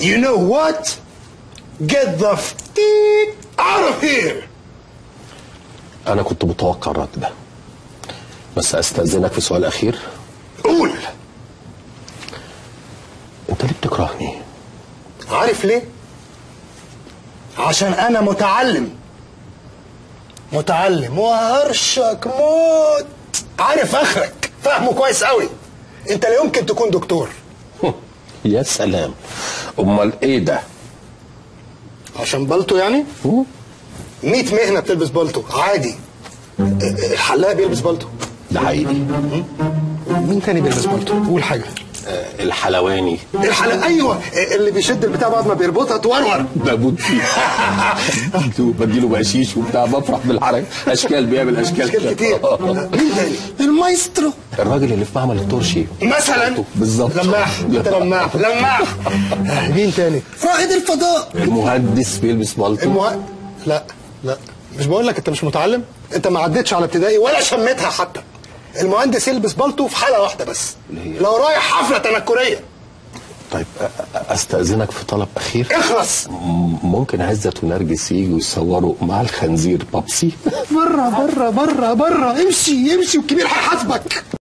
You know what? Get the out of here. انا كنت متوقع الرد ده، بس استأذنك في سؤال اخير. قول. انت ليه بتكرهني؟ عارف ليه؟ عشان انا متعلم وهرشك موت، عارف اخرك، فاهمه كويس قوي. انت لا يمكن تكون دكتور. يا سلام، امال ايه ده؟ عشان بالطو يعني؟ 100 مهنه بتلبس بالطو عادي. الحلاق بيلبس بالطو. ده حقيقي. مين تاني بيلبس بالطو؟ قول حاجه. الحلواني. الحلاق، ايوه، اللي بيشد البتاع بعد ما بيربطها تورور. بموت فيه. بديله بقشيش وبتاع، بفرح بالحركه، اشكال بيعمل اشكال كتير. مين تاني؟ المايسترو، الراجل اللي في معمل الترشي مثلا. بالظبط. لماح. انت لماح. مين تاني؟ رائد الفضاء. المهندس بيلبس بالطو. لا مش بقول لك انت مش متعلم؟ انت ما عدتش على ابتدائي ولا شميتها حتى. المهندس يلبس بالطو في حاله واحده بس، لو رايح حفله تنكريه. طيب استأذنك في طلب اخير. اخلص. ممكن عزت ونرجس ييجوا يصوروا مع الخنزير بابسي؟ بره امشي والكبير هيحاسبك.